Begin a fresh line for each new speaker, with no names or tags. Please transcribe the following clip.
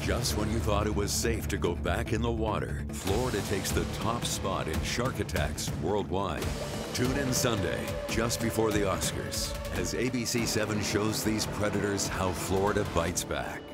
Just when you thought it was safe to go back in the water, Florida takes the top spot in shark attacks worldwide. Tune in Sunday, just before the Oscars, as ABC7 shows these predators how Florida bites back.